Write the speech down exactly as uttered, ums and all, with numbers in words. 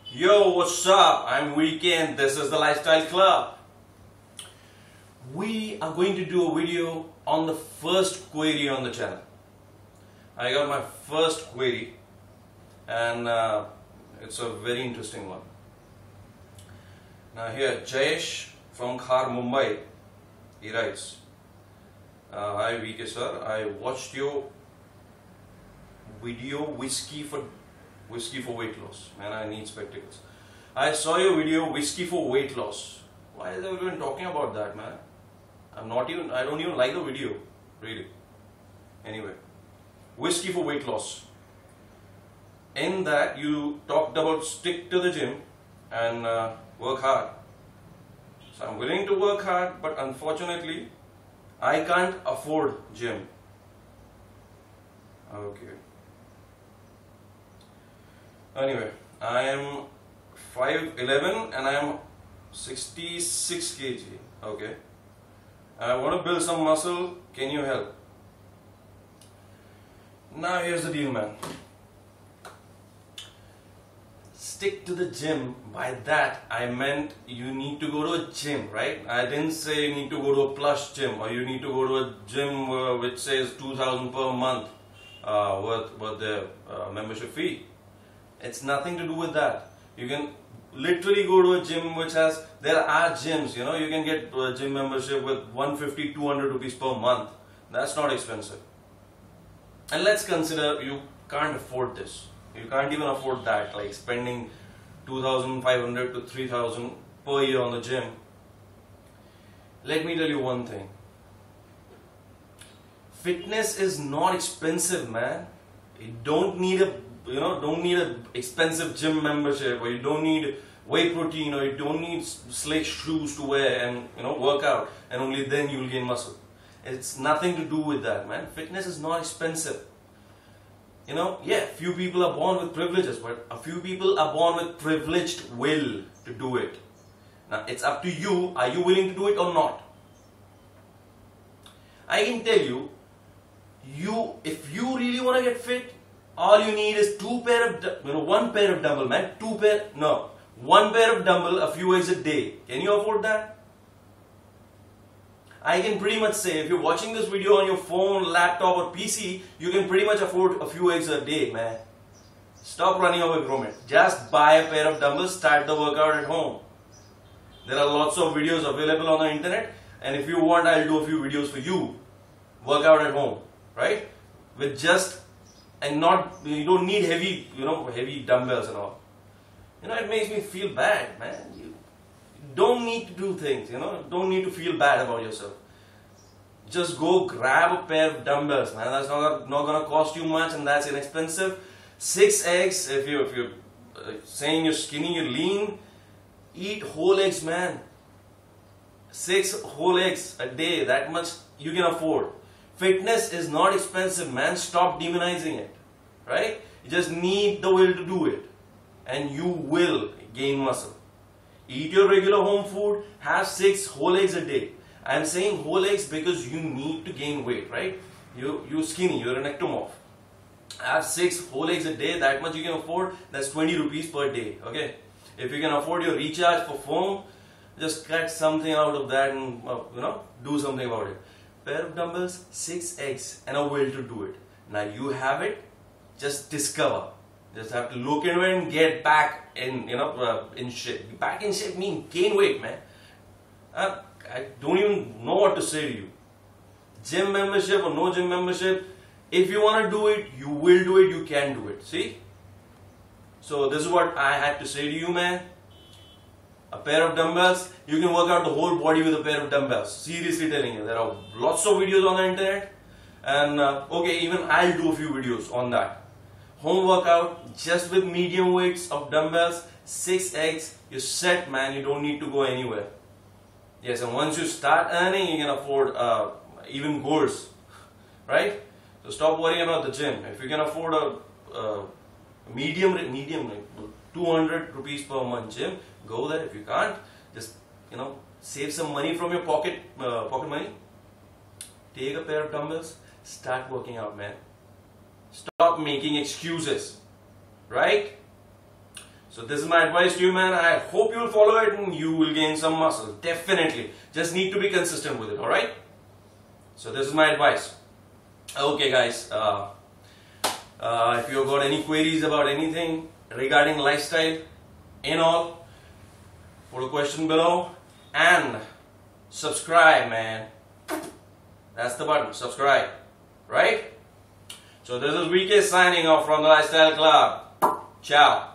Yo, what's up? I'm Weekend. This is the Lifestyle Club. We are going to do a video on the first query on the channel. I got my first query and uh, it's a very interesting one. Now here, Jayesh from Khar, Mumbai, he writes, uh, Hi V K sir, I watched your video whiskey for whiskey for weight loss. Man, I need spectacles. I saw your video whiskey for weight loss. Why is everyone talking about that, man? I'm not even, I don't even like the video, really. Anyway, whiskey for weight loss. In that you talked about stick to the gym and uh, work hard. So I'm willing to work hard, but unfortunately I can't afford gym. Okay. Anyway, I am five eleven and I am sixty-six kilograms. Okay. I want to build some muscle. Can you help? Now here's the deal, man. Stick to the gym. By that I meant you need to go to a gym, right? I didn't say you need to go to a plush gym or you need to go to a gym uh, which says two thousand per month uh, worth, worth the uh, membership fee. It's nothing to do with that. You can literally go to a gym which has, there are gyms, you know, you can get a gym membership with one fifty, two hundred rupees per month. That's not expensive. And let's consider you can't afford this. You can't even afford that, like spending two thousand five hundred to three thousand per year on the gym. Let me tell you one thing. Fitness is not expensive, man. You don't need a You know, don't need an expensive gym membership, or you don't need whey protein, or you don't need slick shoes to wear and, you know, work out, and only then you will gain muscle. It's nothing to do with that, man. Fitness is not expensive. You know, yeah, few people are born with privileges, but a few people are born with privileged will to do it. Now, it's up to you. Are you willing to do it or not? I can tell you, you if you really want to get fit, all you need is two pair of, you know, one pair of dumbbell, man. Two pair, no, one pair of dumbbell, a few eggs a day. Can you afford that? I can pretty much say, if you're watching this video on your phone, laptop, or P C, you can pretty much afford a few eggs a day, man. Stop running away from it. Just buy a pair of dumbbells, start the workout at home. There are lots of videos available on the internet, and if you want, I'll do a few videos for you. Workout at home, right? With just And not, you don't need heavy, you know, heavy dumbbells and all. You know, it makes me feel bad, man. You don't need to do things, you know, don't need to feel bad about yourself. Just go grab a pair of dumbbells, man. That's not, not going to cost you much and that's inexpensive. Six eggs, if, you, if you're uh, saying you're skinny, you're lean, eat whole eggs, man. Six whole eggs a day, that much you can afford. Fitness is not expensive, man. Stop demonizing it, right? You just need the will to do it, and you will gain muscle. Eat your regular home food, have six whole eggs a day. I'm saying whole eggs because you need to gain weight, right? You, you're skinny, you're an ectomorph. Have six whole eggs a day, that much you can afford, that's twenty rupees per day, okay? If you can afford your recharge for foam, just cut something out of that and, uh, you know, do something about it. Pair of dumbbells, six eggs, and a will to do it. Now you have it. Just discover. Just have to look into it and get back in, you know, uh, in shape. Back in shape means gain weight, man. Uh, I don't even know what to say to you. Gym membership or no gym membership, if you want to do it, you will do it. You can do it. See? So this is what I had to say to you, man. A pair of dumbbells, you can work out the whole body with a pair of dumbbells. Seriously telling you, there are lots of videos on the internet. And uh, okay, even I'll do a few videos on that. Home workout, just with medium weights of dumbbells, six eggs, you're set, man. You don't need to go anywhere. Yes, and once you start earning, you can afford uh, even goals, right? So stop worrying about the gym. If you can afford a, a medium, medium, like two hundred rupees per month gym, go there. If you can't, just, you know, save some money from your pocket, uh, pocket money. Take a pair of dumbbells, start working out, man. Stop making excuses, right? So So this is my advice to you, man. I hope you'll follow it and you will gain some muscle. Definitely. Just need to be consistent with it, alright? So this is my advice. Okay guys, uh, uh, if you've got any queries about anything regarding lifestyle and all, put a question below and subscribe, man. That's the button, subscribe, right? So this is V K signing off from the Lifestyle Club. Ciao.